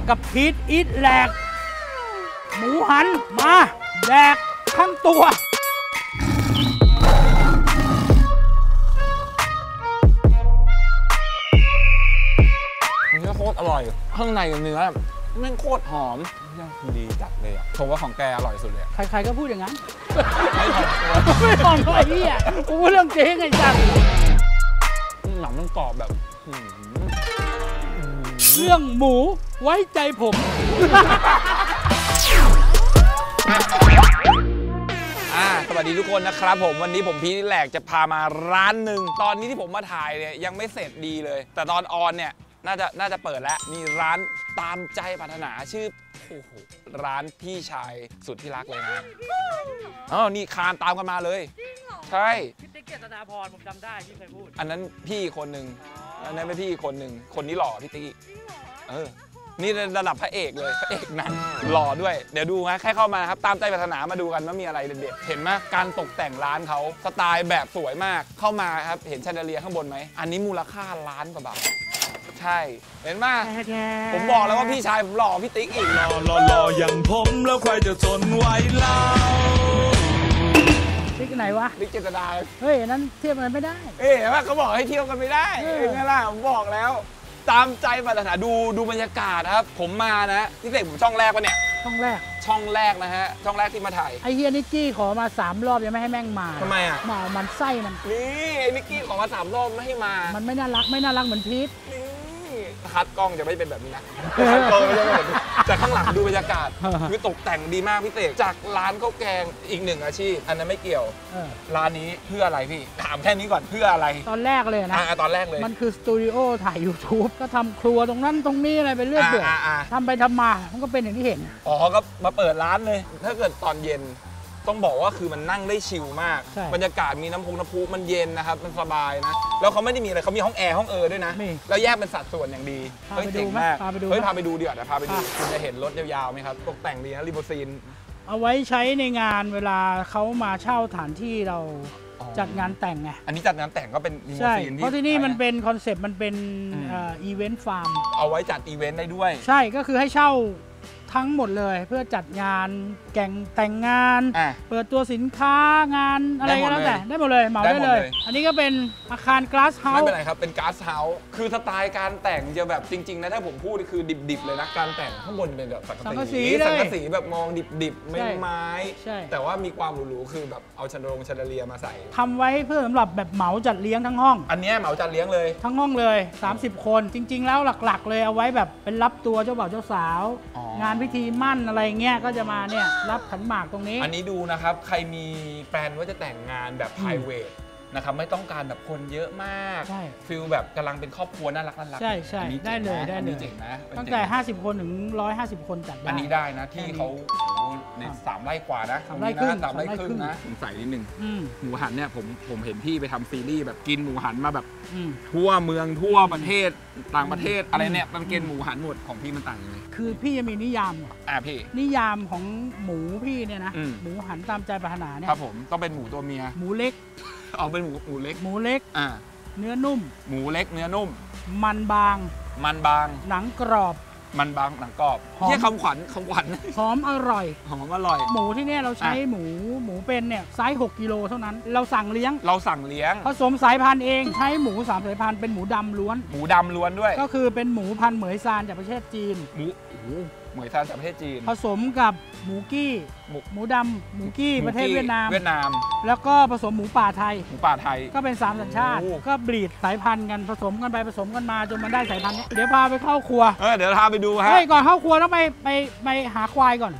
กับพีทอีทแหลกหมูหันมาแดกทั้งตัวเนื้อโคตรอร่อยข้างในเนื้อแม่งโคตรหอมดีจัดเลยอ่ะผมว่าของแกอร่อยสุดเลยใครๆก็พูดอย่างนั้นไม่ถอดตัวไม่ถอดตัวไอ้เหี้ยกูพูดเรื่องจริงไอ้จังหนังมันกรอบแบบเรื่องหมูไว้ใจผมสวัสดีทุกคนนะครับผมวันนี้ผมพีทแหลกจะพามาร้านหนึ่งตอนนี้ที่ผมมาถ่ายเนี่ยยังไม่เสร็จดีเลยแต่ตอนออนเนี่ยน่าจะเปิดแล้วนี่ร้านตามใจปรารถนาชื่อโอ้โหร้านพี่ชายสุดที่รักเลยนะนี่คานตามกันมาเลยใช่พี่ติ๊กเจษฎาพรผมจำได้ที่เคยพูดอันนั้นพี่คนหนึ่งอันนั้นไม่พี่คนหนึ่งคนนี้หล่อพี่ติ๊กนี่ระดับพระเอกเลยพระเอกหนังหล่อด้วยเดี๋ยวดูนะแค่เข้ามาครับตามใจปรารถนามาดูกันว่ามีอะไรเด็ดๆเห็นไหมการตกแต่งร้านเขาสไตล์แบบสวยมากเข้ามาครับเห็นแชนเดเลียร์ข้างบนไหมอันนี้มูลค่าล้านกว่าบาทใช่เห็นไหมผมบอกแล้วว่าพี่ชายผมหล่อพี่ติ๊กอีกหล่ออย่างผมแล้วใครจะทนไหวเล่าติ๊กไหนวะติ๊กเจษฎาเฮ้ยนั้นเทียบกันไม่ได้เห็นไหมเขาบอกให้เที่ยวกันไม่ได้เห็นไหมล่ะผมบอกแล้วตามใจปรารถนาดูบรรยากาศครับผมมานะที่เด็กผมช่องแรกปะเนี่ยช่องแรกนะฮะช่องแรกที่มาถ่ายไอเฮียนิกกี้ขอมา3 รอบยังไม่ให้แม่งมาทำไมอ่ะมันไส้มันนี่ไอนิกกี้ขอมา3 รอบไม่ให้มามันไม่น่ารักเหมือนพีทคัดกล้องจะไม่เป็นแบบนี้นะคัดกล้องไม่ใช่แบบนี้แต่ข้างหลังดูบรรยากาศคือตกแต่งดีมากพี่เสกจากร้านข้าวแกงอีกหนึ่งอาชีพอันนั้นไม่เกี่ยวร้านนี้เพื่ออะไรพี่ถามแค่นี้ก่อนเพื่ออะไรตอนแรกเลยนะตอนแรกเลยมันคือสตูดิโอถ่าย YouTube ก็ทำครัวตรงนั้นตรงนี้อะไรไปเรื่อยเปื่อยทำไปทำมามันก็เป็นอย่างที่เห็นก็มาเปิดร้านเลยถ้าเกิดตอนเย็นต้องบอกว่าคือมันนั่งได้ชิลมากบรรยากาศมีน้ำพุมันเย็นนะครับมันสบายนะแล้วเขาไม่ได้มีอะไรเขามีห้องแอร์ห้องด้วยนะแล้วแยกเป็นสัดส่วนอย่างดีเจ๋งมากพาไปดูเดี๋ยวพาไปดูคุณจะเห็นรถยาวๆไหมครับตกแต่งดีนะลิมูซีนเอาไว้ใช้ในงานเวลาเขามาเช่าสถานที่เราจัดงานแต่งไงอันนี้จัดงานแต่งก็เป็นลิมูซีนเพราะที่นี่มันเป็นคอนเซ็ปต์มันเป็นอีเวนต์ฟาร์มเอาไว้จัดอีเวนต์ได้ด้วยใช่ก็คือให้เช่าทั้งหมดเลยเพื่อจัดงานแต่งงานเปิดตัวสินค้างานอะไรก็แล้วแต่ได้หมดเลยเหมาได้เลยอันนี้ก็เป็นอาคารกลาสเฮาส์ไม่เป็นไรครับเป็นกลาสเฮาส์คือสไตล์การแต่งจะแบบจริงๆนะถ้าผมพูดคือดิบๆเลยนะการแต่งข้างบนเป็นแบบสังกะสีแบบมองดิบๆไม่ไม้แต่ว่ามีความหรูๆคือแบบเอาชันเดเลียมาใส่ทำไว้เพื่อสำหรับแบบเหมาจัดเลี้ยงทั้งห้องอันนี้เหมาจัดเลี้ยงเลยทั้งห้องเลย30 คนจริงๆแล้วหลักๆเลยเอาไว้แบบเป็นรับตัวเจ้าบ่าวเจ้าสาวงานพิธีมั่นอะไรเงี้ยก็จะมาเนี่ยรับขันหมากตรงนี้อันนี้ดูนะครับใครมีแฟนว่าจะแต่งงานแบบ private นะครับไม่ต้องการแบบคนเยอะมากฟิลแบบกำลังเป็นครอบครัวน่ารักใช่ได้เลยเจ๋งนะตั้งแต่50 คนถึง150 คนจัดได้อันนี้ได้นะที่เขาใน3 ไร่กว่านะ 3 ไร่ครึ่งนะผมใส่นิดนึงหมูหันเนี่ยผมเห็นพี่ไปทำซีรีส์แบบกินหมูหันมาแบบทั่วเมืองทั่วประเทศต่างประเทศอะไรเนี่ยมันกินหมูหันหมดของพี่มันต่างยังไงคือพี่จะมีนิยามพี่นิยามของหมูพี่เนี่ยนะหมูหันตามใจปรารถนาเนี่ยครับผมต้องเป็นหมูตัวเมียหมูเล็กเป็นหมูเล็กเนื้อนุ่มหมูเล็กเนื้อนุ่มมันบางหนังกรอบมันบางหนังกรอบที่คำขวัญหอมอร่อยหมูที่เนี่ยเราใช้หมูเป็นเนี่ยไซส์6 กิโลเท่านั้นเราสั่งเลี้ยงผสมสายพันธุ์เองใช้หมู3 สายพันธุ์เป็นหมูดำล้วนด้วยก็คือเป็นหมูพันธุ์เหมยซานจากประเทศจีนเหมยซานจากประเทศจีนผสมกับหมูกี้หมูดำหมูกี้ประเทศเวียดนามแล้วก็ผสมหมูป่าไทยก็เป็น3 สัญชาติก็บรีดสายพันธุ์กันผสมกันไปผสมกันมาจนมันได้สายพันธุ์นี้เดี๋ยวพาไปเข้าครัวเดี๋ยวพาไปดูฮะก่อนเข้าครัวต้องไปหาควายก่อน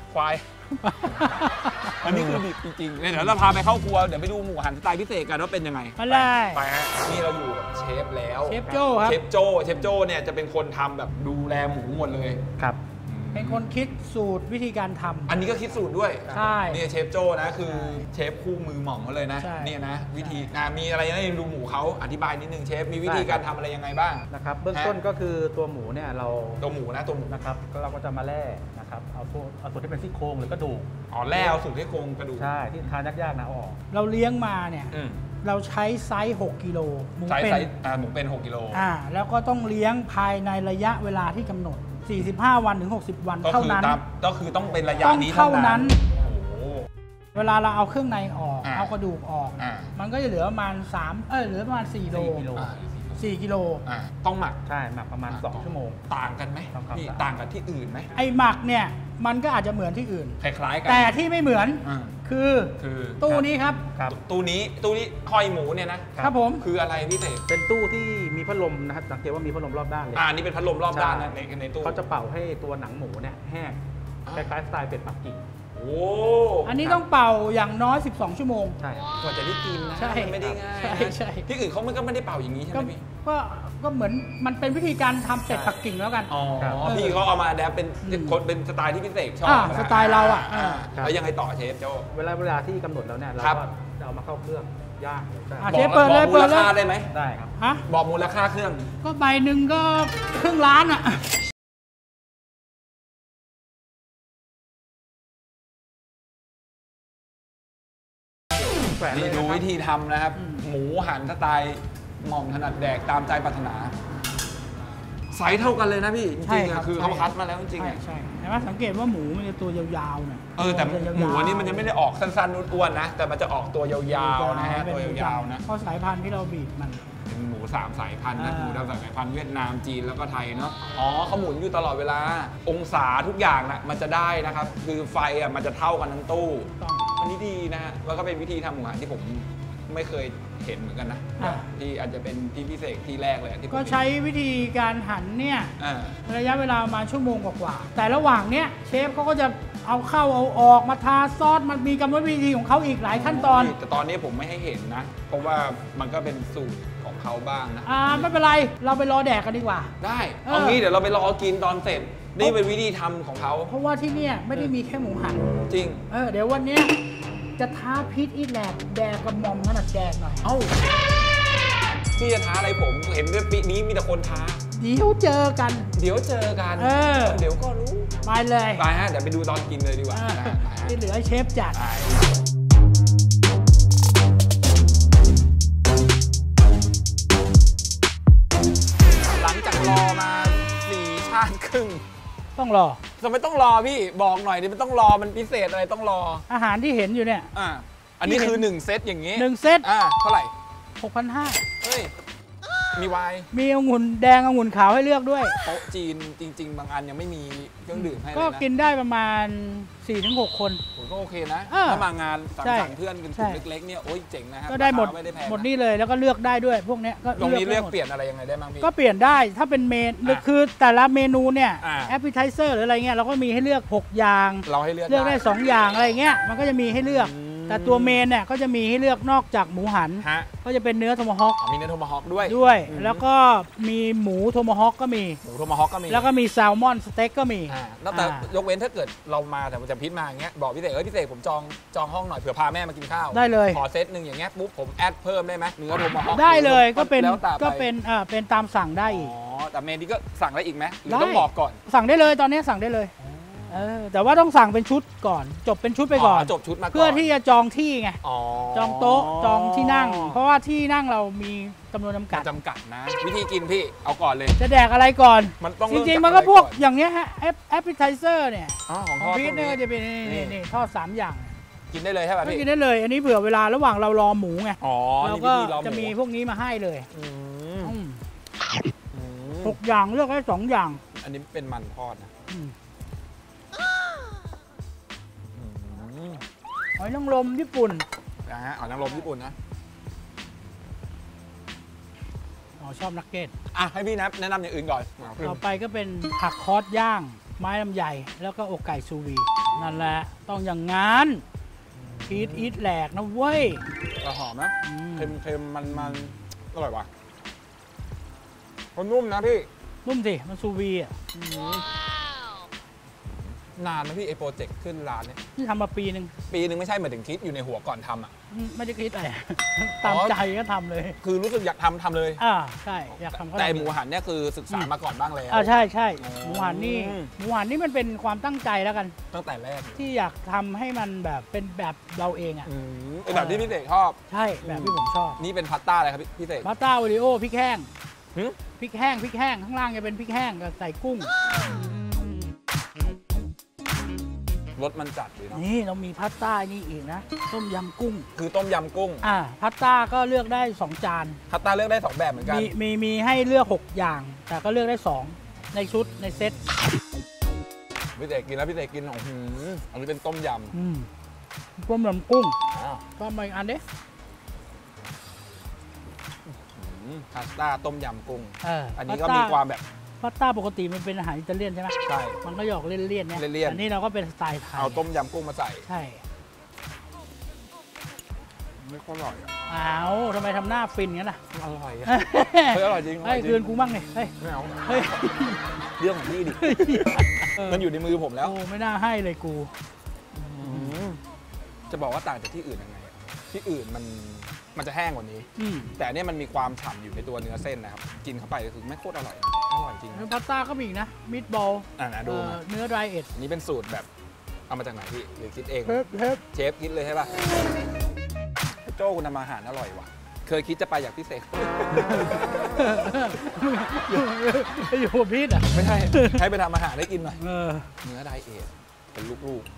อันนี้คือดิบจริงๆเดี๋ยวเราพาไปเข้าครัวเดี๋ยวไปดูหมูหันสไตล์พิเศษกันว่าเป็นยังไงไปฮะนี่เราอยู่กับเชฟแล้วเชฟโจ้ครับเชฟโจ้เนี่ยจะเป็นคนทำแบบดูแลหมูหมดเลยครับเป็นคนคิดสูตรวิธีการทำอันนี้ก็คิดสูตรด้วยใช่นี่เชฟโจ้นะคือเชฟคู่มือหม่องเขาเลยนะนี่นะวิธีมีอะไรให้ดูหมูเขาอธิบายนิดนึงเชฟมีวิธีการทำอะไรยังไงบ้างนะครับเบื้องต้นก็คือตัวหมูเนี่ยเราตัวหมูนะครับเราก็จะมาแล่นะครับเอาส่วนที่เป็นซี่โครงหรือกระดูกแล่เอาส่วนที่โครงกระดูกใช่ที่ทานยากๆนะออกเราเลี้ยงมาเนี่ยเราใช้ไซส์6 กิโลหมูเป็น6 กิโลแล้วก็ต้องเลี้ยงภายในระยะเวลาที่กำหนด 45 วันถึง 60 วันเท่านั้นก็คือต้องเป็นระยะนี้เท่าเท่านั้นั้น นเวลาเราเอาเครื่องในออกอ่าเอากระดูกออก มันก็จะเหลือประมาณเหลือประมาณ4 โล 4 กิโล 4 กิโลต้องหมักใช่หมักประมาณ 2 ชั่วโมงต่างกันไหมครับพี่ต่างกับที่อื่นไหมไอหมักเนี่ยมันก็อาจจะเหมือนที่อื่นคล้ายๆกันแต่ที่ไม่เหมือนอ่าคือคือตู้นี้ครับครับตู้นี้คอยหมูเนี่ยนะครับผมคืออะไรพี่เสกเป็นตู้ที่มีพัดลมนะครับสังเกตว่ามีพัดลมรอบด้านเลยนี่เป็นพัดลมรอบด้านนะในตู้เขาจะเป่าให้ตัวหนังหมูเนี่ยแห้งอ่าคล้ายๆสไตล์เป็ดปักกิ่งโอ้อันนี้ต้องเป่าอย่างน้อย 12 ชั่วโมงใช่ครับกว่าจะได้กินนะใช่มันไม่ได้ง่ายใช่นะใช่ที่อื่นเขาก็ไม่ได้เป่าอย่างนี้ใช่ไหก็มพี่ก็เหมือนมันเป็นวิธีการทำเป็ดปักกิ่งแล้วกันอ๋อครับพี่เขาเอามาแดปเป็นอืมคนเป็นสไตล์ที่พี่เสกชอบสไตล์เราอ่ะแล้วยังไงต่อเชฟโจเวลาที่กำหนดแล้วเนี่ยเราครับก็จะเอามาเข้าเครื่องย่างได้อ่ะ เชฟเปิดเลยบอกมูลค่าได้ไหมได้ครับฮะบอกมูลค่าเครื่องก็ใบหนึ่งก็ครึ่งล้านอ่ะแขวนเลนี่ยดูนะครับวิธีทำนะครับอืมหมูหั่นสไตล์หม่อมถนัดแดกตามใจปรารถนาไซส์เท่ากันเลยนะพี่จริงๆอะคือเขาคัดมาแล้วจริงๆใช่อะใช่แต่ว่าสังเกตว่าหมูมันจะตัวยาวๆหน่อยแต่จะยาวๆหมูอันนี้มันจะไม่ได้ออกสั้นๆอ้วนๆนะ แต่มันจะออกตัวยาวๆนะฮะตัวยาวๆนะเพราะสายพันธุ์ที่เราบีบมันเป็นหมู3 สายพันธุ์นะอ่าหมู3 สายพันธุ์เวียดนามจีนแล้วก็ไทยเนาะเขาหมุนอยู่ตลอดเวลา องศาทุกอย่างนะมันจะได้นะครับ คือไฟอะมันจะเท่ากันทั้งตู้ต้องอันนี้ดีนะฮะแล้วก็เป็นวิธีทำหมูหันที่ผมไม่เคยเห็นเหมือนกันนะอ่าที่อาจจะเป็นที่พิเศษที่แรกเลยที่ผมก็ใช้วิธีการหั่นเนี่ยอ่าระยะเวลาประมาณชั่วโมงกว่าๆแต่ระหว่างเนี้ยเชฟเขาก็จะเอาเข้าเอาออกมาทาซอสมันมีกรรมวิธีของเขาอีกหลายขั้นตอนแต่ตอนนี้ผมไม่ให้เห็นนะ เพราะว่ามันก็เป็นสูตรของเขาบ้างนะไม่เป็นไรเราไปรอแดกกันดีกว่าได้เออเอางี้เดี๋ยวเราไปรอกินตอนเสร็จ นี่เป็นวิธีทำของเขาเพราะว่าที่เนี่ยไม่ได้มีแค่หมูหันจริงเดี๋ยววันเนี้ยจะท้าพีทอีทแลกแดกกับหมอมขนาดแดกหน่อยเอ้าพี่จะท้าอะไรผมเห็นว่าปีนี้มีแต่คนท้าเดี๋ยวเจอกันเดี๋ยวเจอกัน เดี๋ยวก็รู้ไปเลยไปฮะเดี๋ยวไปดูตอนกินเลยดีกว่านะฮะไปฮะที่เหลือให้เชฟจัดไปหลังจากรอมา4 ชาติครึ่งต้องรอทำไมต้องรอพี่บอกหน่อยดิมันต้องรอมันพิเศษอะไรต้องรออาหารที่เห็นอยู่เนี่ยอันนี้คือ1 เซตอย่างนี้ 1 เซตเท่าไหร่ 6,500 เฮ้ยมีไวน์มีองุ่นแดงองุ่นขาวให้เลือกด้วยโต๊ะจีนจริง ๆ บางอันยังไม่มีเครื่องดื่มให้เลยก็นะกินได้ประมาณ 4-6 คนผมก็โอเคนะเออถ้ามางานสังใช่สรรค์เพื่อนเป็นกใช่ลุ่มเล็กๆเนี่ยโอ้ยเจ๋งนะฮะก็ได้หมดราคาไม่ได้แพงหมดนี่เลยแล้วก็เลือกได้ด้วย พวกเนี้ยก็ตรงนี้เลือกได้หมดเปลี่ยนอะไรยังไงได้บ้างพี่ก็เปลี่ยนได้ถ้าเป็นเมนคือแต่ละเมนูเนี่ยอ่าแอปเปิลไทเซอร์หรืออะไรเงี้ยเราก็มีให้เลือก 6 อย่างเราให้เลือกเลือกได้ 2 อย่างอะไรเงี้ยมันก็จะมีให้เลือก แต่ตัวเมนเนี่ยก็จะมีให้เลือกนอกจากหมูหันฮะก็จะเป็นเนื้อโทมาฮอคมีเนื้อโทมาฮอคด้วยด้วยอืมแล้วก็มีหมูโทมาฮอคก็มีหมูโทมาฮอคก็มีแล้วก็มีแซลมอนสเต็กก็มีแล้วแต่ยกเว้นถ้าเกิดเรามาแต่จะพิษมาอย่างเงี้ยบอกพี่เสกพี่เสกผมจองห้องหน่อยเผื่อพาแม่มากินข้าวได้เลยขอเซตหนึ่งอย่างเงี้ยปุ๊บผมแอดเพิ่มได้ไหมเนื้อโทมาฮอคได้เลยก็เป็นแล้วแต่ไปเป็นตามสั่งได้อีกแต่เมนนี้ก็สั่งได้อีกไหมหรือได้ต้องบอกก่อนสั่งได้เลยตอนนี้สั่งได้เลยแต่ว่าต้องสั่งเป็นชุดก่อน จบเป็นชุดไปก่อนจบชุดมาก่อนเพื่อที่จะจองที่ไง จองโต๊ะจองที่นั่ง เพราะว่าที่นั่งเรามีจำนวนจำกัดจำกัดนะ วิธีกินพี่เอาก่อนเลยจะแดกอะไรก่อนมันต้องจเริ่ริงจาๆมันก็พวกอะไรอย่างเงี้ยฮะแอปเปิลไทเซอร์เนี่ยของขทองอดพีพวทกเนี่ยนี้จะเป็นนี่นี่ทอด 3 อย่างกินได้เลยใช่ป่ะก็พี่กินได้เลย อันนี้เผื่อเวลาระหว่างเรารอหมูไง เรานี่ก็วิธีรอหจะมีพวกนี้มาให้เลยอืมอืมอืม 6 อย่างเลือกได้2 อย่างอันนี้เป็นมันทอดนะอืมอืมหอยนางรมญี่ปุ่นนะฮะเอานางรมญี่ปุ่นนะชอบนักเก็ตให้พี่แนะนำอย่างอื่นก่อนต่อไปก็เป็นผักคอสย่าง ไม้ลำไยแล้วก็อกไก่ซูวี นั่นแหละ ต้องอย่างงั้นพีทอีทแหลกนะเว้ยก็หอมนะอืมเค็มๆมันอร่อยว่ะคนนุ่มนะพี่นุ่มสิ มันซูวีอ่ะนานไหมพี่ไอโปรเจกต์ขึ้นร้านเนี่ยนี่ทำมาปีหนึ่งปีนึงไม่ใช่หมายถึงคิดอยู่ในหัวก่อนทำอ่ะไม่ได้คิดอะไร ตามใจก็ทำเลยคือรู้สึกอยากทำเลยใช่ อยากทำก็แต่ทำหมูหันเนี่ยคือศึกษามาก่อนบ้างแล้วใช่ใช่อ๋อหมูหันนี่หมูหันนี่มันเป็นความตั้งใจแล้วกันตั้งแต่แรกที่อยากทำให้มันแบบเป็นแบบเราเองอ่ะเป็นแบบที่พี่เสกชอบใช่แบบที่ผมชอบนี่เป็นพาสต้าอะไรครับพี่เสกพาสต้าโอริโอพริกแห้งหึพริกแห้งข้างล่างจะเป็นพริกแห้งกับใส่กุ้งรสมันจัดดีเนาะนี่เรามีพาสต้านี่อีกนะ ต้มยำกุ้งคือต้มยำกุ้งพาสต้าก็เลือกได้ 2 จานพาสต้าเลือกได้2แบบเหมือนกันมีให้เลือก 6 อย่าง แต่ก็เลือกได้ 2 ในชุดในเซ็ตพี่เต๋กินแล้วพี่เต๋กินอันนี้เป็นต้มยำต้มยำกุ้งอ้าวก็มาอีกอันเด้พาสต้าต้มยำกุ้ง อันนี้ก็พาสต้ามีความแบบพาสต้าปกติมันเป็นอาหารอิตาเลียนใช่ไหมใช่มันก็หยอกเลี่ยนๆเนี่ยเลี่ยนๆอันนี้เราก็เป็นสไตล์ไทยเอาต้มยำกุ้งมาใส่ใช่ไม่ค่อยอร่อยอ่ะอ้าวทำไมทำหน้าฟินงั้นล่ะอร่อยอ่ะ เฮ้ยอร่อยจริงเฮ้ยคืนกูบ้างเลยเฮ้ยไม่เอาเฮ้ยเรื่องของพี่ดิ มันอยู่ในมือผมแล้วโอ้ไม่น่าให้เลยกูจะบอกว่าต่างจากที่อื่นยังไงอะที่อื่นมันจะแห้งกว่านี้อืมแต่อันเนี้ยมันมีความฉ่ำอยู่ในตัวเนื้อเส้นนะครับ กินเข้าไปก็คือไม่โคตรอร่อยนะอร่อยจริงแล้วพาสต้าก็มีอีกนะมิตบอลนะดูมาเนื้อไรเอ็ดอันนี้เป็นสูตรแบบเอามาจากไหนพี่หรือคิดเองเทปเชฟคิดเลยใช่ป่ะโจ้คุณทำอาหารอร่อยว่ะ เคยคิดจะไปอยากพี่เสกอยู่กับพีทอ่ะไม่ใช่ ให้ไปทำอาหารให้กินหน่อยเออเนื้อไดเอทเป็นลูกๆ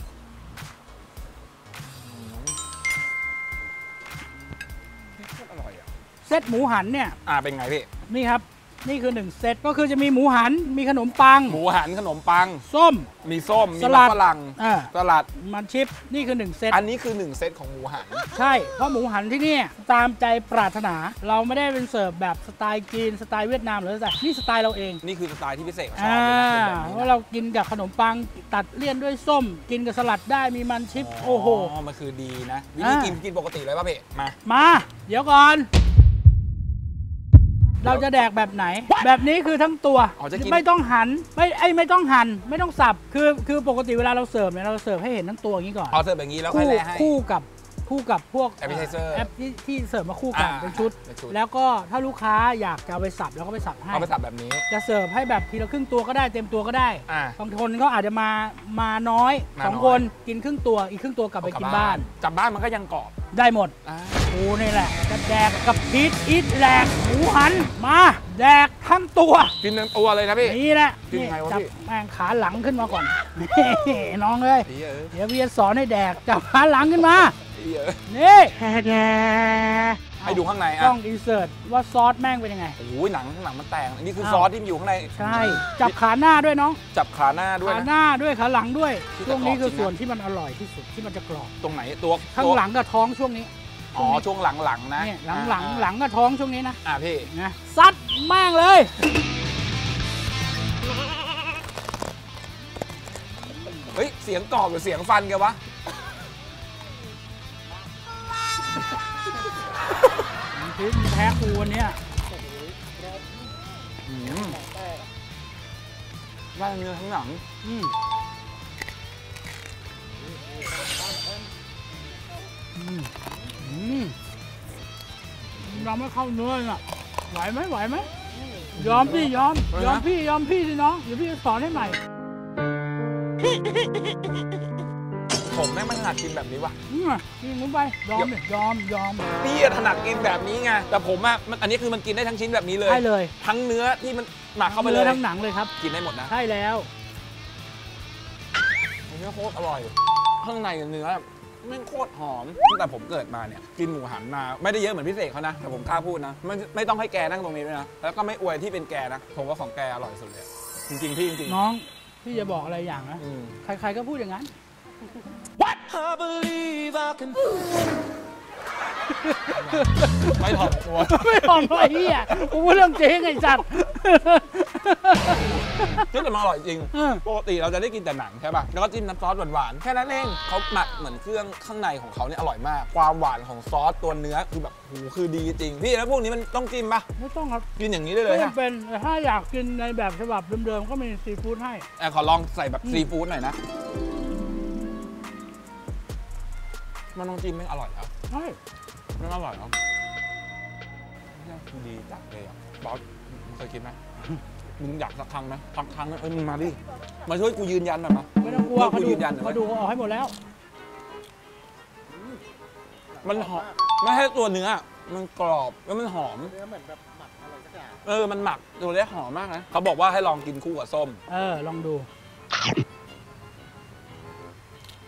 โคตรอร่อยอ่ะเซตหมูหันเนี่ยเป็นไงพี่นี่ครับ นี่คือ1เซตก็คือจะมีหมูหันมีขนมปังหมูหันขนมปังส้มมีส้ม มีสลัมันดฝรั่ง สลัดมันชิปนี่คือ1เซตอันนี้คือ1เซตของหมูหันใช่ เพราะหมูหันที่นี่ตามใจปรารถนา เราไม่ได้เป็นเสิร์ฟแบบสไตล์จีนสไตล์เวียดนามหรืออะไรนี่สไตล์เราเองนี่คือสไตล์ที่พิเศษชอบเลยนะเป็นแบบนี้เพราะนะเรากินกับขนมปังตัดเลี่ยนด้วยส้ม กินกับสลัดได้มีมันชิปโอ้โหมันคือดีนะ วิธีกินปกติเลยป่ะพี่มามาเดี๋ยวก่อน เราจะแดกแบบไหน แบบนี้คือทั้งตัวจะกินไม่ต้องหันไม่ต้องหั่นไม่ต้องสับคือปกติเวลาเราเสิร์ฟเนี่ยเราเสิร์ฟให้เห็นทั้งตัวอย่างนี้ก่อนเอาเสิร์ฟแบบนี้แล้วค่อยแล่ให้คู่กับพวก Appetizer แอปที่เสิร์ฟมาคู่กันเป็นชุดเป็นชุดแล้วก็ถ้าลูกค้าอยากจะเอาไปสับแล้วก็ไปสับให้เอาไปสับแบบนี้จะเสิร์ฟให้แบบทีละครึ่งตัวก็ได้เต็มตัวก็ได้อ่าบางคนก็อาจจะมาน้อยมาน้อยสองคนกินครึ่งตัวอีกครึ่งตัวกลับไปกินบ้านกลับบ้านมันก็ยังกรอบได้หมดกูนี่แหละจะแดกกับพีทอีทแหลกหมูหันมาแดกทั้งตัวกินทั้งตัวเลยนะพี่นี่แหละกินไงวะจับพี่แม่งขาหลังขึ้นมาก่อน นี่น้องเลยเดี๋ยวพี่จะสอนให้แดกจับขาหลังขึ้นมานี่ให้ดูข้างในต้องอินเสิร์ตว่าซอสแม่งเป็นยังไงโอ้ยหนังมันแตกอันนี้คือซอสที่อยู่ข้างในใช่จับขาหน้าด้วยน้องจับขาหน้าด้วยขานะหน้าด้วยขาหลังด้วยที่ช่วงนี้จะกรอบคือจริงนะส่วนที่มันอร่อยที่สุดที่มันจะกรอบตรงไหนตัวข้างหลังกับท้องช่วงนี้อ๋อช่วงหลังๆนะนี่หลังกับท้องช่วงนี้นะพี่นะซัดแม่งเลยเฮ้ยเสียงกรอบหรือเสียงฟันแกวะพีทแพ้กูวันเนี้ยได้เนื้อทั้งหนังเราไม่เข้าเนื้อน่ะไหวไหมยอมพี่ยอมพี่สิน้องเดี๋ยวพี่จะสอนให้ใหม่ผมแม่งมันถนัดกินแบบนี้ว่ะกินลงไปยอมพี่ถนัดกินแบบนี้ไงแต่ผมอ่ะอันนี้คือมันกินได้ทั้งชิ้นแบบนี้เลยใช่เลยทั้งเนื้อที่มันหมักเข้าไปเลยทั้งหนังเลยครับกินได้หมดนะใช่แล้วเนื้อโคตรอร่อยข้างในเนื้อแม่งโคตรหอมตั้งแต่ผมเกิดมาเนี่ยกินหมูหันมาไม่ได้เยอะเหมือนพี่เสกเขานะแต่ผมกล้าพูดนะไม่ต้องให้แกนั่งตรงนี้ด้วยนะแล้วก็ไม่อวยที่เป็นแกนะผมว่าของแกอร่อยสุดเลยจริงๆพี่จริงๆน้องพี่จะบอกอะไรอย่างนะใครๆก็พูดอย่างนั้นไม่ถ่อมตัวไม่ถ่อมตัวเฮียกูพูดเรื่องจริงไอ้สัตว์ซึ่งแต่มันอร่อยจริงปกติเราจะได้กินแต่หนังใช่ป่ะแล้วก็จิ้มน้ำซอสหวานๆแค่นั้นเองเขาหมักเหมือนเครื่องข้างในของเขาเนี่ยอร่อยมากความหวานของซอสตัวเนื้อคือแบบโหคือดีจริงพี่แล้วพวกนี้มันต้องจิ้มป่ะไม่ต้องครับกินอย่างนี้ได้เลยไม่ฮะเป็นแต่ถ้าอยากกินในแบบฉบับเดิมๆก็มีซีฟู้ดให้ขอลองใส่แบบซีฟู้ดหน่อยนะมันต้องจิ้มไม่อร่อยแล้วใช่ไม่อร่อยแล้วดีจัดเลยอ่ะบอสมึงเคยกินไหมมึงอยากสักครั้งไหมสักครั้งนะมึงมาดิมาช่วยกูยืนยันหน่อยมาไม่ต้องกลัวกูยืนยันหน่อยเขาดูเอาให้หมดแล้วมันหอมไม่ใช่ตัวเนื้อมันกรอบแล้วมันหอมเนื้อเหมือนแบบหมักอะไรสักอย่างมันหมักตัวเนี้ยหอมมากนะเขาบอกว่าให้ลองกินคู่กับส้มลองดู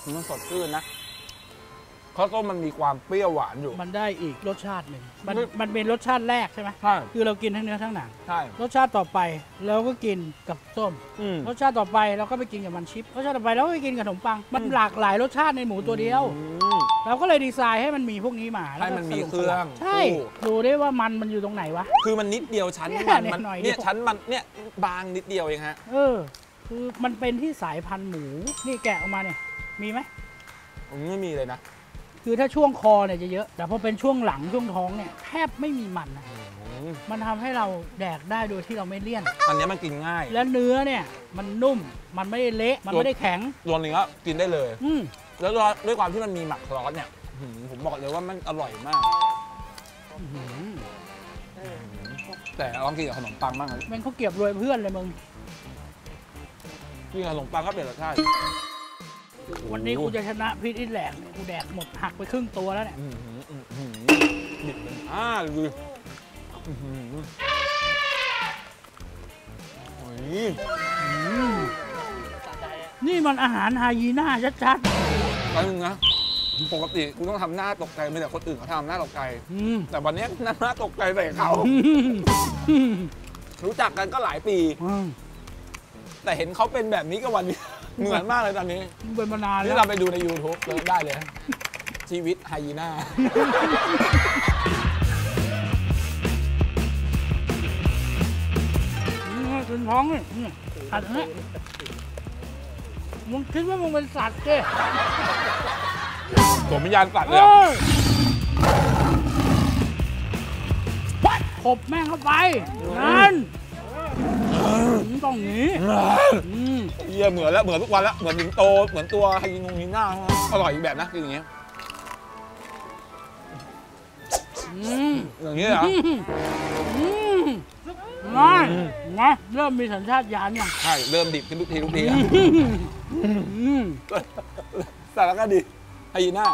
มันสดชื่นนะข้าวต้มมันมีความเปรี้ยวหวานอยู่มันได้อีกรสชาติหนึ่งมันเป็นรสชาติแรกใช่ไหมใช่คือเรากินทั้งเนื้อทั้งหนังใช่รสชาติต่อไปเราก็กินกับส้มรสชาติต่อไปเราก็ไปกินกับมันชิปรสชาติต่อไปเราก็ไปกินกับขนมปังมันหลากหลายรสชาติในหมูตัวเดียวเราก็เลยดีไซน์ให้มันมีพวกนี้มาให้มันมีเครื่องใช่ดูได้ว่ามันอยู่ตรงไหนวะคือมันนิดเดียวชั้นมันเนี่ยชั้นมันเนี่ยบางนิดเดียวเองฮะคือมันเป็นที่สายพันธุ์หมูนี่แกะออกมาเนี่ยมีไหมไม่มีเลยนะคือถ้าช่วงคอเนี่ยจะเยอะแต่พอเป็นช่วงหลังช่วงท้องเนี่ยแทบไม่มีมันมันทำให้เราแดกได้โดยที่เราไม่เลี่ยนอันนี้มันกินง่ายและเนื้อเนี่ยมันนุ่มมันไม่ได้เละมันไม่ได้แข็งตัวเนื้อกินได้เลยแล้วด้วยความที่มันมีหมักซอสเนี่ยผมบอกเลยว่ามันอร่อยมากแต่ลองกินกับขนมปังบ้างเลยมันเขาเก็บรวยเพื่อนเลยมึงกินกับขนมปังก็เปลี่ยนรสชาติวันนี้กูจะชนะพีทอินแหลกกูแดกหมดหักไปครึ่งตัวแล้วเนี่ยดิบเป็นดูนี่มันอาหารไฮยีน่าชัดๆแล้วนึงนะปกติกูต้องทำหน้าตกใจไม่แต่คนอื่นเขาทำหน้าตกใจแต่วันนี้หน้าตกใจใส่เขารู้จักกันก็หลายปีแต่เห็นเขาเป็นแบบนี้ก็วันนี้เหมือนมากเลยตอนนี้เป็นมานานแล้วที่เราไปดูใน YouTube เลยได้เลยชีวิตไฮยีน่าถึงท้องเลยสัตว์เนี่ยมึงคิดว่ามึงเป็นสัตว์เจ้ผมวิญญาณสัตว์เลยขบแม่งเข้าไปนั่นต้องนี้เยี่ยเหมือนแล้วเหมือนทุกวันแล้วเหมือนสิงโตเหมือนตัวไฮยีน่าอร่อยอีกแบบนะคืออย่างเงี้ยอย่างนี้เหรอนะเริ่มมีสัญชาติญาณยังใช่เริ่มดิบขึ้นทุกทีสารคดีไฮยีน่า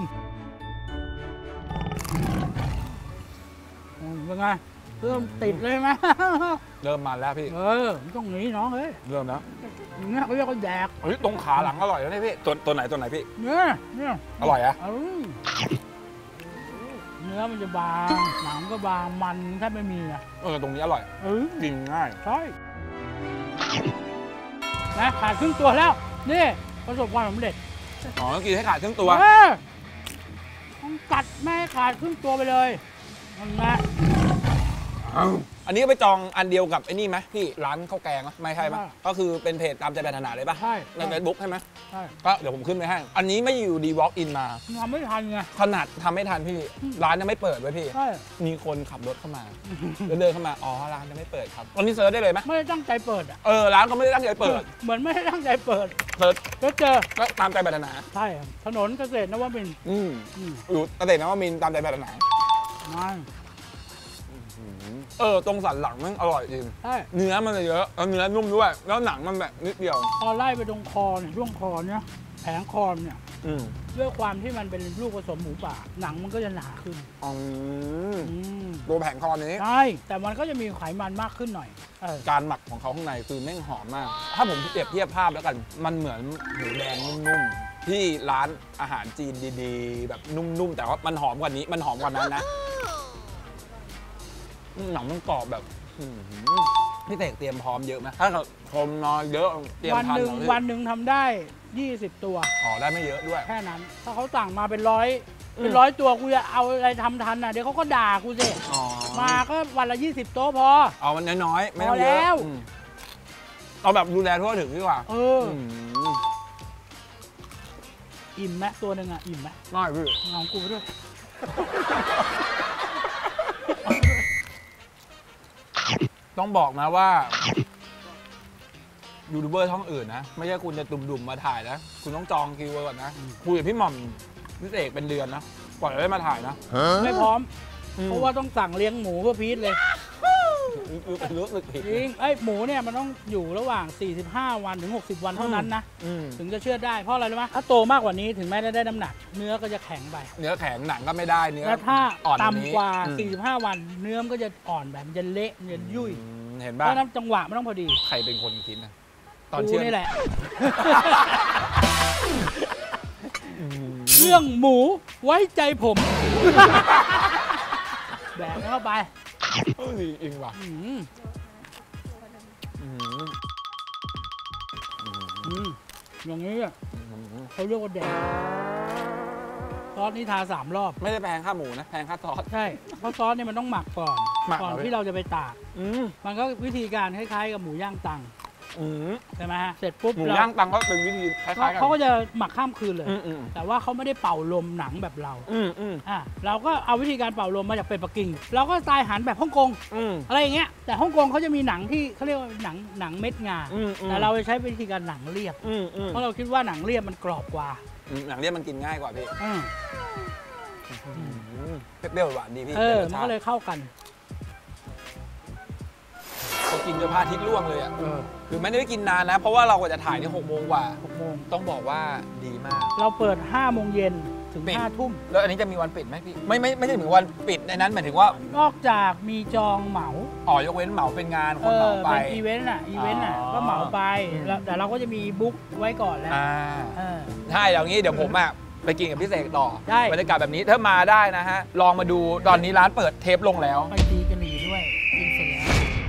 เป็นไงเริ่มติดเลยไหมเริ่มมาแล้วพี่ต้องหนีน้องเฮ้ยเริ่มแล้วเนี่ยเขาเรียกว่าแดกเฮ้ยตรงขาหลังอร่อยแล้วนี่พี่ตัวไหนพี่เนี่ยอร่อยอะเนื้อมันจะบางหนังก็บางมันแทบไม่มีอ่ะตรงนี้อร่อยกินง่ายใช่นะขาดครึ่งตัวแล้วนี่ประสบความสำเร็จต้องกินให้ขาดครึ่งตัวต้องกัดแม่ขาดครึ่งตัวไปเลยนั่นแหละอันนี้ก็ไปจองอันเดียวกับไอ้นี่ไหมพี่ร้านข้าวแกงไม่ใช่ไหมก็คือเป็นเพจตามใจปรารถนาเลยป่ะใช่ในเฟซบุ๊กใช่ไหมใช่ก็เดี๋ยวผมขึ้นไปให้อันนี้ไม่อยู่ดีวอล์กอินมาทำไม่ทันไงขนาดทำไม่ทันพี่ร้านยังไม่เปิดไว้พี่มีคนขับรถเข้ามาแล้วเดินเข้ามาร้านยังไม่เปิดครับตอนนี้เซิร์ชได้เลยไหมไม่ได้ตั้งใจเปิดอ่ะร้านก็ไม่ได้ตั้งใจเปิดเหมือนไม่ได้ตั้งใจเปิดเซิร์ชก็เจอก็ตามใจปรารถนาใช่ถนนเกษตรนวมินทร์อยู่เกษตรนวมินทร์ตามใจปรารถนาตรงสันหลังมันอร่อยจริงเนื้อมันเยอะแล้วเนื้อนุ่มด้วยแล้วหนังมันแบบนิดเดียวพอไล่ไปตรงคอเนี่ยช่วงคอเนี่ยแผงคอเนี่ยด้วยความที่มันเป็นลูกผสมหมูป่าหนังมันก็จะหนาขึ้นตัวแผงคอนี้ใช่แต่มันก็จะมีไขมันมากขึ้นหน่อยการหมักของเขาข้างในคือแม่งหอมมากถ้าผมเปรียบเทียบภาพแล้วกันมันเหมือนหมูแดงนุ่มๆที่ร้านอาหารจีนดีๆแบบนุ่มๆแต่ว่ามันหอมกว่านี้มันหอมกว่านั้นนะหนังมันกรอบแบบพี่เต๋เตรียมพร้อมเยอะไหมถ้าคนนอนเยอะเตรียมทันวันหนึ่งทำได้20 ตัวได้ไม่เยอะด้วยแค่นั้นถ้าเขาสั่งมาเป็นร้อยตัวกูจะเอาอะไรทำทันเดี๋ยวเขาก็ด่ากูสิมาก็วันละ20 โต๊ะพอเอามันน้อยๆไม่ต้องเยอะเอาแบบดูแลทั่วถึงดีกว่าอิ่มไหมตัวหนึ่งอิ่มไหมไม่พี่เอากูไปด้วยต้องบอกนะว่ายูทูบเบอร์ช่องอื่นนะไม่ใช่คุณจะดุ่มๆมาถ่ายนะคุณต้องจองคิวก่อนนะคุยกับพี่หม่อมพี่เอกเป็นเดือนนะกว่าจะได้มาถ่ายนะไม่พร้อมเพราะว่าต้องสั่งเลี้ยงหมูเพื่อพีทเลยรู้สึกผิดจริงหมูเนี่ยมันต้องอยู่ระหว่าง45 วันถึง60 วันเท่านั้นนะถึงจะเชื่อได้เพราะอะไรรู้ไหมถ้าโตมากกว่านี้ถึงแม้ได้น้ำหนักเนื้อก็จะแข็งไปเนื้อแข็งหนังก็ไม่ได้เนื้อแล้วถ้าต่ำกว่า45 วันเนื้อก็จะอ่อนแบบจะเละจะยุ่ยเห็นป่ะเพราะน้ำจังหวะมันต้องพอดีใครเป็นคนคิดนะตอนเชื่อนี่แหละเรื่องหมูไว้ใจผม แบกเข้าไปดีจริงว่ะอืมอย่างนี้อ่ะเขาเรียกว่าแดกซอสนี่ทา3 รอบไม่ได้แพงค่าหมูนะแพงค่าซอสใช่เพราะซอสเนี่ยมันต้องหมักก่อนหมักก่อนเหรอที่เราจะไปตากอืมมันก็วิธีการคล้ายๆกับหมูย่างตังอืมใช่ไหมฮะเสร็จปุ๊บหมูเราย่างตังก็เป็นวิธีคล้ายๆกันเขาก็จะหมักข้ามคืนเลยอืมแต่ว่าเขาไม่ได้เป่าลมหนังแบบเราอืมเราก็เอาวิธีการเป่าลมมาจากเป็ดปักกิ่งเราก็สไตล์อาหารแบบฮ่องกงอืมอะไรอย่างเงี้ยแต่ฮ่องกงเขาจะมีหนังที่เขาเรียกว่าหนังเม็ดงา แต่เราจะใช้วิธีการหนังเรียบ เพราะเราคิดว่าหนังเรียบมันกรอบกว่าหนังเรียบมันกินง่ายกว่าพี่อืมเปรี้ยวหวานดีพี่มันก็เลยเข้ากันเขากินจนพระอาทิตย์ร่วงเลยอ่ะคือไม่ได้กินนานนะ เพราะว่าเรากว่าจะถ่ายนี่6 โมงกว่า 6 โมงต้องบอกว่าดีมากเราเปิด 5 โมงเย็นถึงปิด 5 ทุ่มแล้วอันนี้จะมีวันปิดไหมพี่ไม่ใช่ถึงวันปิดในนั้นหมายถึงว่านอกจากมีจองเหมายกเว้นเหมาเป็นงานคนเหมาไปเป็นอีเวนต์ก็เหมาไปแล้วแต่เราก็จะมีบุ๊กไว้ก่อนแล้วใช่อย่างนี้เดี๋ยวผมอ่ะไปกินกับพี่เสกต่อได้บรรยากาศแบบนี้ถ้ามาได้นะฮะลองมาดูตอนนี้ร้านเปิดเทปลงแล้วไปตีกันหนีด้วยกินเสร็จแล้ว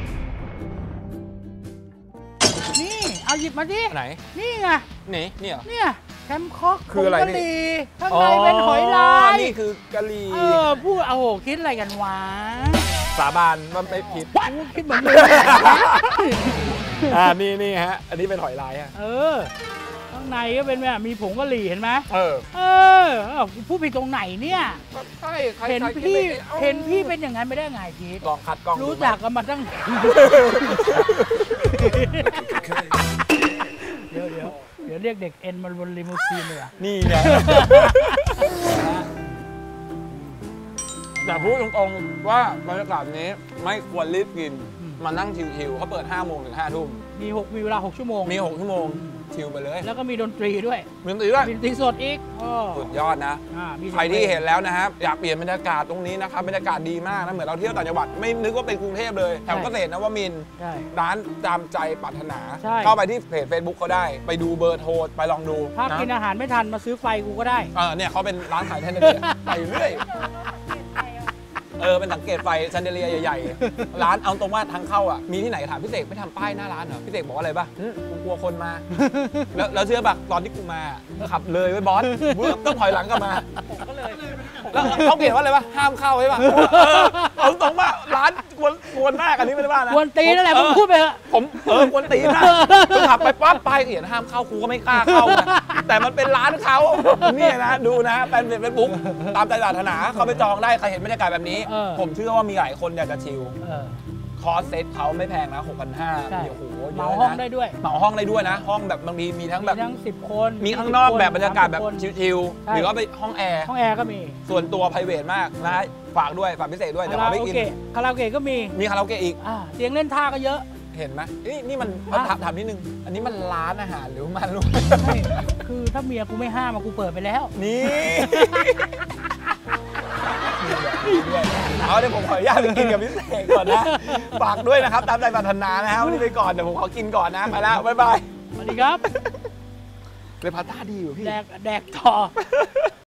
นี่เอาหยิบมาดิไหนนี่ไงนี่เหรอเนี่ยแคมคอกคืออะไรผงกะหรี่ข้างในเป็นหอยลายนี่คือกะหรี่พูดเอาโหคิดอะไรกันวะสาบานว่าไม่ผิดคิดเหมือนมึงนี่ฮะ อันนี้เป็นหอยลายฮะข้างในก็เป็นแบบมีผงกะหรี่เห็นไหม พูดผิดตรงไหนเนี่ยใช่ใครเห็นพี่เป็นอย่างนั้นไม่ได้ไงพีทลองคัดกล้องรู้จักกันมาตั้ง เดี๋ยวเรียกเด็กเอ็นมาบนลิมูซีนเลยอ่ะนี่ไงแต่พูดตรงๆว่าบรรยากาศนี้ไม่ควรรีบกิน มานั่งชิวๆเขาเปิด5 โมงถึง 5 ทุ่มมีเวลา 6 ชั่วโมงมี 6 ชั่วโมง ชิวไปเลยแล้วก็มีดนตรีด้วยมีดนตรีด้วยมีดนตรีสดอีกสุดยอดนะมีใครที่เห็นแล้วนะครับอยากเปลี่ยนบรรยากาศตรงนี้นะครับบรรยากาศดีมากนะเหมือนเราเที่ยวต่างจังหวัดไม่นึกว่าเป็นกรุงเทพเลยแถวเกษตรนวมินทร์ใช่ร้านตามใจปรารถนาใช่เข้าไปที่เพจ Facebook เขาได้ ไปดูเบอร์โทรไปลองดูถ้ากินอาหารไม่ทันมาซื้อไฟกูก็ได้เนี่ยเขาเป็นร้านขายแทนเดเลียไปเรื่อยเป็นสังเกตไฟแชนเดเลียใหญ่ๆร้านเอาตรงว่าทางเข้าอ่ะมีที่ไหนถามพี่เสกไม่ทำป้ายหน้าร้านเหรอพี่เสกบอกว่าอะไรป่ะกูกลัวคนมา แล้วเชื่อป่ะตอนที่กูมาขับเลยไว้บอสต้องถอยหลังกลับมาแล้วเขาเขียนว่าอะไรป่ะห้ามเข้าใช่ป่ะเอาตรงว่าร้านกวนมากอันนี้ไม่ได้ว่านะกวนตีนนั่นแหละมึงพูดไปเถอะผมกวนตีนนะขับไปปั๊บป้ายเขียนห้ามเข้ากูก็ไม่กล้าเข้านะแต่มันเป็นร้านเขาเนี่ยนะดูนะแฟนเพจเฟซบุ๊กตามใจปรารถนาเขาไปจองได้ใครเห็นบรรยากาศแบบนี้ผมเชื่อว่ามีหลายคนอยากจะชิลคอร์สเซ็ตเขาไม่แพงนะ 6,500 โอ้โหเยอะนะเหมาห้องได้ด้วยเหมาห้องได้ด้วยนะ ห้องแบบบางทีมีทั้งแบบมีทั้ง10 คนมีข้างนอกแบบบรรยากาศแบบ 30 ชิลใช่ๆหรือว่าไปห้องแอร์ห้องแอร์ก็มีส่วนตัวไพรเวทมากนะฝากด้วยฝากพิเศษด้วยเดี๋ยวคาราเอาไปโอกินเกะคาราโอเกะก็มีมีคาราโอเกะอีกเตียงเล่นท่าก็เยอะเห็นไหมนี่มันอ่ะถามนิดนึงอันนี้มันร้านอาหารหรือมันลูกใช่คือถ้าเมียกูไม่ห้ามกูเปิดไปแล้วนี่ด้วยเอาเดี๋ยวผมขออนุญาตไปกินกับพี่เสกก่อนนะฝากด้วยนะครับตามใจปรารถนานะครับวันนี้ไปก่อนเดี๋ยวผมขอกินก่อนนะไปแล้วบ๊ายบายสวัสดีครับเลยพาต้าดีอยู่พี่แดกต่อ